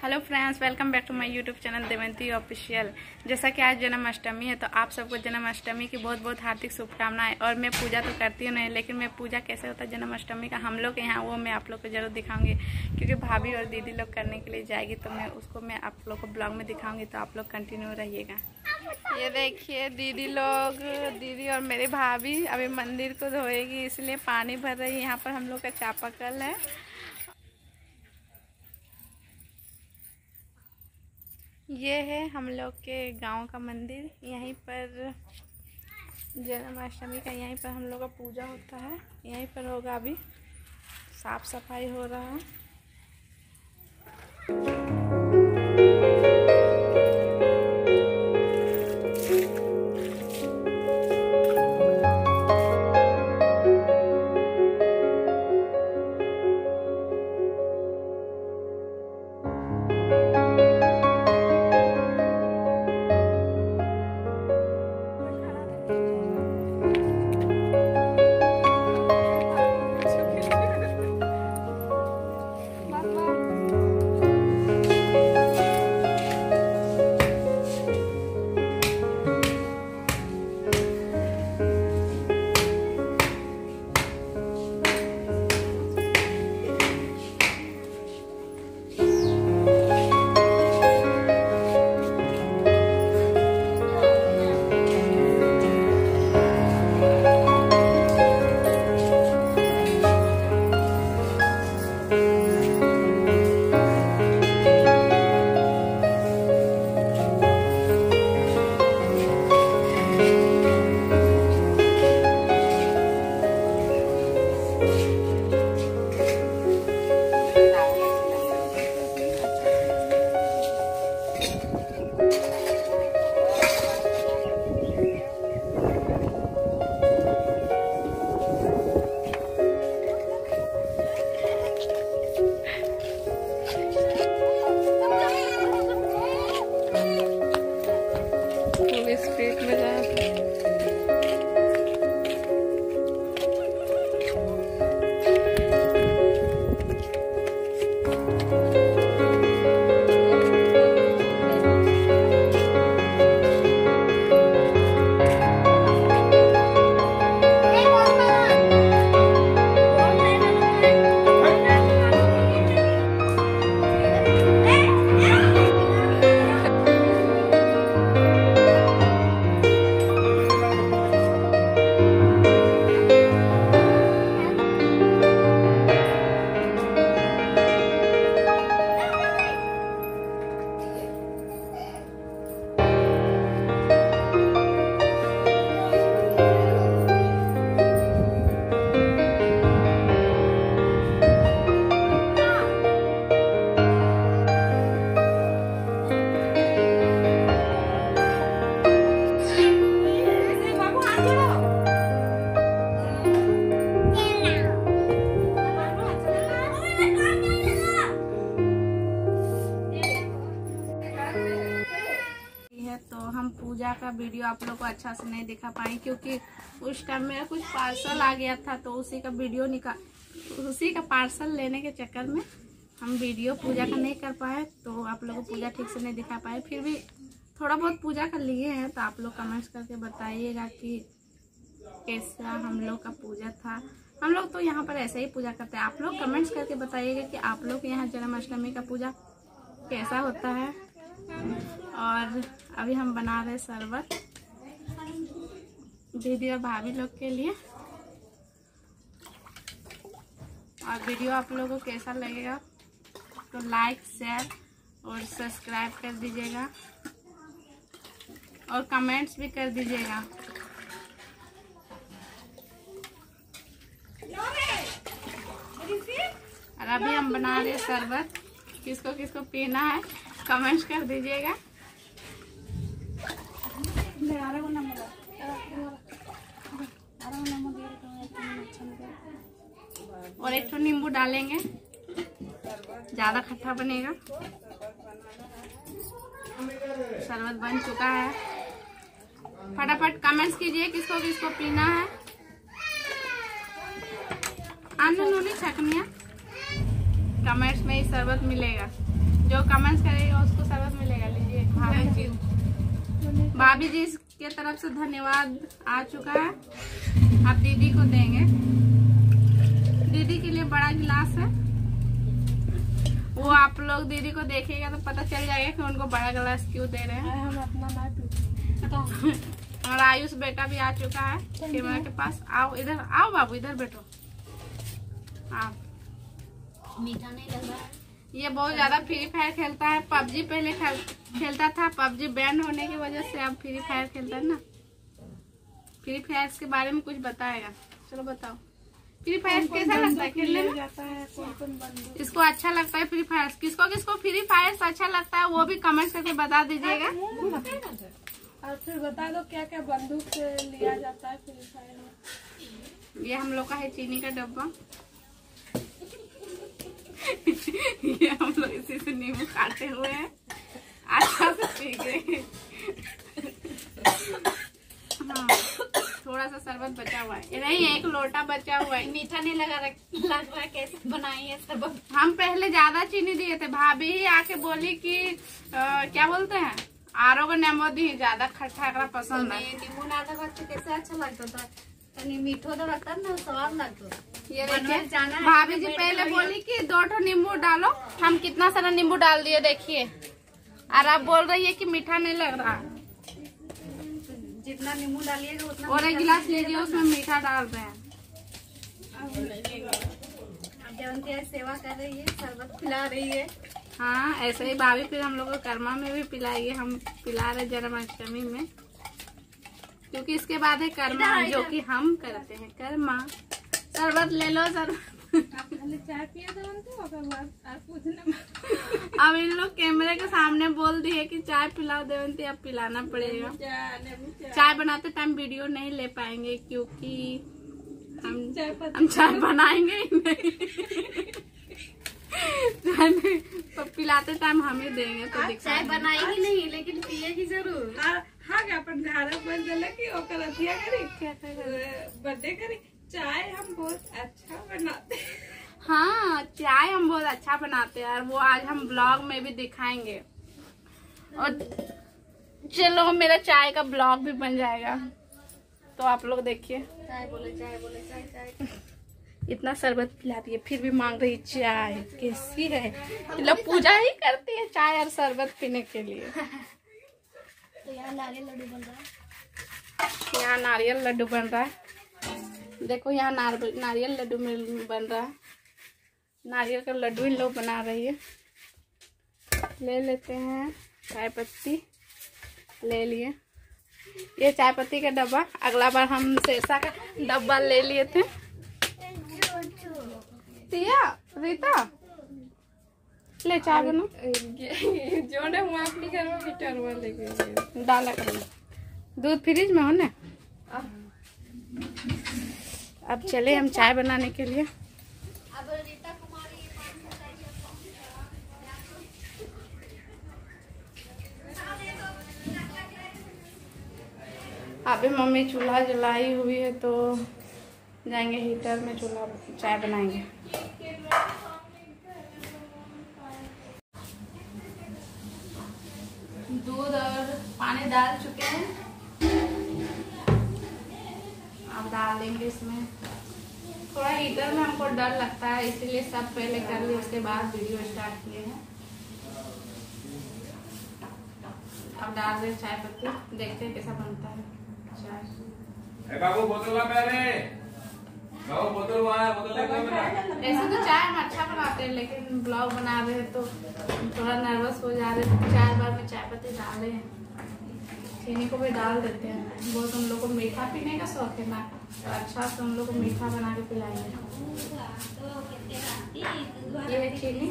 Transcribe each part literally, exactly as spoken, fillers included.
Hello friends, welcome back to my YouTube channel Devanti official. जैसा कि आज जन्माष्टमी है तो आप सबको जन्माष्टमी की बहुत बहुत हार्दिक शुभकामनाएं। और मैं पूजा तो करती हूँ नहीं, लेकिन मैं पूजा कैसे होता है जन्माष्टमी का हम लोग के यहाँ, वो मैं आप लोग को जरूर दिखाऊंगी। क्योंकि भाभी और दीदी लोग करने के लिए जाएगी तो मैं उसको मैं आप लोग को ब्लॉग में दिखाऊंगी, तो आप लोग कंटिन्यू रहिएगा। ये देखिए दीदी लोग, दीदी और मेरी भाभी अभी मंदिर को धोएगी, इसलिए पानी भर रही है। यहाँ पर हम लोग का चापाकल है। ये है हम लोग के गांव का मंदिर। यहीं पर जन्माष्टमी का यहीं पर हम लोग का पूजा होता है। यहीं पर होगा, अभी साफ सफाई हो रहा है। स्पीड में जाए तो हम पूजा का वीडियो आप लोग को अच्छा से नहीं दिखा पाए, क्योंकि उस टाइम मेरा कुछ पार्सल आ गया था, तो उसी का वीडियो निकाल उसी का पार्सल लेने के चक्कर में हम वीडियो पूजा का नहीं कर पाए, तो आप लोग को पूजा ठीक से नहीं दिखा पाए। फिर भी थोड़ा बहुत पूजा कर लिए हैं, तो आप लोग कमेंट्स करके बताइएगा कि कैसा हम लोग का पूजा था। हम लोग तो यहाँ पर ऐसे ही पूजा करते हैं। आप लोग कमेंट्स करके बताइएगा कि आप लोग के यहाँ जन्माष्टमी का पूजा कैसा होता है। और अभी हम बना रहे शरबत दीदी और भाभी लोग के लिए। और वीडियो आप लोगों को कैसा लगेगा तो लाइक, शेयर और सब्सक्राइब कर दीजिएगा और कमेंट्स भी कर दीजिएगा। और अभी हम बना रहे शरबत। किसको किसको पीना है कमेंट्स कर दीजिएगा। और एक तो नींबू डालेंगे, ज्यादा खट्टा बनेगा। शरबत बन चुका है। फटाफट कमेंट्स कीजिए किसको किसको पीना है। आनंद नूनी छकनिया कमेंट्स में ही शरबत मिलेगा। जो कमेंट्स करेगा उसको शरबत मिलेगा। लीजिए भाभी जी, भाभी जी की तरफ से धन्यवाद आ चुका है। आप दीदी को देंगे, दीदी के लिए बड़ा गिलास है, वो आप लोग दीदी को देखेगा तो पता चल जाएगा कि उनको बड़ा गिलास क्यों दे रहे हैं। हम अपना और आयुष बेटा भी आ चुका है कैमरा के पास। आओ इधर, आओ बाबू इधर बैठो। आप मीठा नहीं लग रहा है। ये बहुत ज्यादा फ्री फायर खेलता है। पबजी पहले खेल, खेलता था, पबजी बैन होने की वजह से अब फ्री फायर खेलता है ना। फ्री फायर के बारे में कुछ बताएगा, चलो बताओ। फ्री फायर कैसा लगता है खेलने में? जाता है कौन कौन बंदूक इसको अच्छा लगता है फ्री फायर? किसको किसको फ्री फायर अच्छा लगता है वो भी कमेंट करके बता दीजिएगा। और फिर बता दो क्या क्या बंदूक से लिया जाता है फ्री फायर में। ये हम लोग का है चीनी का डब्बा। ये हम लोग इसी से नींबू काटे हुए हैं, अच्छा से पी गए। हाँ, थोड़ा सा शरबत बचा हुआ है, नहीं एक लोटा बचा हुआ है। मीठा नहीं लगा लग रहा है, कैसे बनाई है शरबत? हम पहले ज्यादा चीनी दिए थे, भाभी ही आके बोली कि आ, क्या बोलते हैं आरो को नींबू दी, ज्यादा खट्टा पसंद है। नींबू ना था कैसे अच्छा लगता था, मीठो तो लगता ना, स्वाद लगता। ये देखिए भाभी जी पहले बोली कि दो ठो नींबू डालो, हम कितना सारा नींबू डाल दिए देखिए, और आप बोल रही है कि मीठा नहीं लग रहा। जितना नींबू डालिएगा उतना। और एक गिलास लीजिए, उसमें मीठा डाल रहे हैं। अब सेवा कर रही है, शरबत पिला रही है। हाँ ऐसे ही भाभी फिर हम लोग को कर्मा में भी पिलाइए, हम पिला रहे जन्माष्टमी में, क्योंकि इसके बाद है कर्मा जो कि हम करते हैं। कर्मा शरबत ले लो सर। चाय पिया अब इन लोग कैमरे के सामने बोल दिए कि चाय पिलाओ देवंती, अब पिलाना पड़ेगा। चाय बनाते टाइम वीडियो नहीं ले पाएंगे क्योंकि हम हम चाय बनाएंगे ही नहीं। चाय तो पिलाते टाइम हम ही देंगे तो चाय बनाएगी नहीं लेकिन पिएगी जरूर। हाँ क्या अपन घर बन गया कि ओकर अथिया करी क्या बर्थडे करी। चाय हम बहुत अच्छा बनाते हैं। हाँ चाय हम बहुत अच्छा बनाते हैं और वो आज हम ब्लॉग में भी दिखाएंगे। और चलो मेरा चाय का ब्लॉग भी बन जाएगा तो आप लोग देखिए। चाय बोले चाय बोले चाय चाय इतना शरबत पिला दिए फिर भी मांग रही चाय, कैसी है? मतलब पूजा ही करती है चाय और शरबत पीने के लिए। तो यहाँ नारियल लड्डू बन रहा है। यहाँ नारियल लड्डू बन रहा है, देखो यहाँ नारियल लड्डू बन रहा है। नारियल का लड्डू इन लोग बना रही है। ले लेते हैं चाय पत्ती, ले लिए ये चाय पत्ती का डब्बा। अगला बार हम शेरसा का डब्बा ले लिए थे। तिया रीता ले चाय बनो। जो ने हुआ अपनी घर में गिटार हुआ लेके डाला कर दूध फ्रिज में हो ना। अब चले हम चाय बनाने के लिए। अभी मम्मी चूल्हा जलाई हुई है तो जाएंगे हीटर में चूल्हा चाय बनाएंगे। दूध और पानी डाल चुके हैं, अब डाल देंगे इसमें। थोड़ा हीटर में हमको डर लगता है इसीलिए सब पहले कर लिए उसके बाद वीडियो स्टार्ट किए हैं। अब डाल दे चाय पत्ती, देखते हैं कैसा बनता है चाय। बाबू बोतल ला पहले, बाबू बोतल वहाँ बोतल लेके बना। ऐसे तो चाय हम अच्छा बनाते हैं लेकिन ब्लॉग बना रहे हैं तो थोड़ा नर्वस हो जा रहे हैं। चार बार में चाय पत्ती डाले हैं, चीनी को भी डाल देते हैं। बहुत हम लोग को मीठा पीने का शौक है ना, तो अच्छा से हम लोग को मीठा बना के पिलाएंगे। ये है चीनी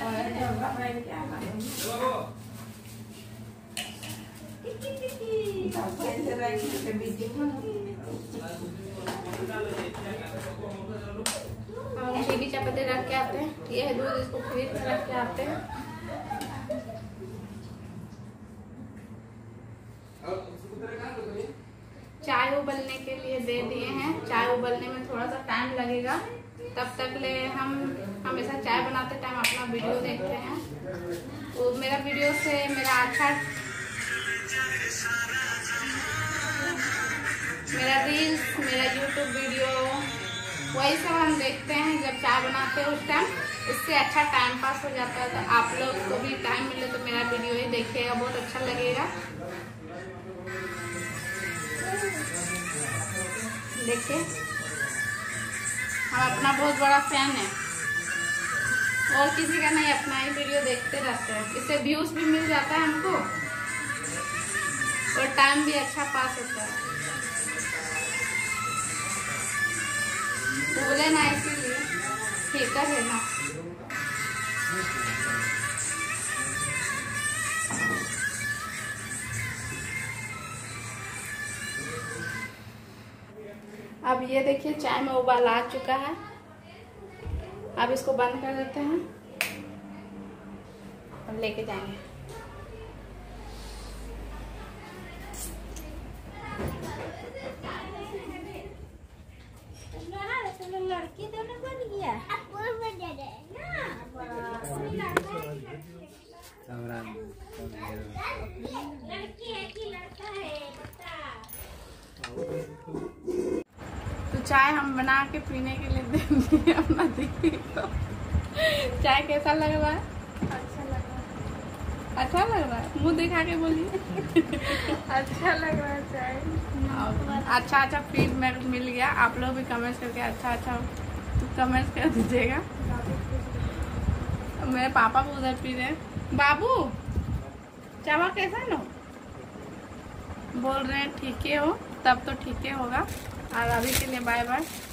और चीनी चाय पत्ती रख के आते हैं। ये है दूध, इसको फ्रिज में रख के आते हैं। चाय उबलने के लिए दे दिए हैं। चाय उबलने में थोड़ा सा टाइम लगेगा, तब तक ले हम हमेशा चाय बनाते टाइम अपना वीडियो देखते हैं। वीडियो से मेरा अच्छा मेरा रील्स, मेरा यूट्यूब वीडियो वही सब हम देखते हैं जब चाय बनाते हैं उस टाइम। इससे अच्छा टाइम पास हो जाता है। तो आप लोग को भी टाइम मिले तो मेरा वीडियो ही देखिएगा, बहुत अच्छा लगेगा। देखिए हम अपना बहुत बड़ा फैन है और किसी का नहीं, अपना ही वीडियो देखते रहते हैं। इससे व्यूज भी मिल जाता है हमको और टाइम भी अच्छा पास होता है। बोले ना इसीलिए ठीक है ना। अब ये देखिए चाय में उबाल आ चुका है। अब इसको बंद कर देते हैं, अब लेके जाएंगे। लड़की दोनों बन गया। लड़की है कि लड़का है बता। तो चाय हम बना के पीने के लिए देंगे अपना दीदी को। चाय कैसा लग रहा है? अच्छा लग रहा है। अच्छा लग रहा है, मुंह दिखा के बोलिए। अच्छा लग रहा है चाय। अच्छा अच्छा फीडबैक मिल गया। आप लोग भी कमेंट्स करके अच्छा अच्छा कमेंट्स कर दीजिएगा। मेरे पापा को उधर पी रहे। बाबू चावा कैसा ना बोल रहे हैं ठीक है हो, तब तो ठीक है होगा। और अभी के लिए बाय बाय।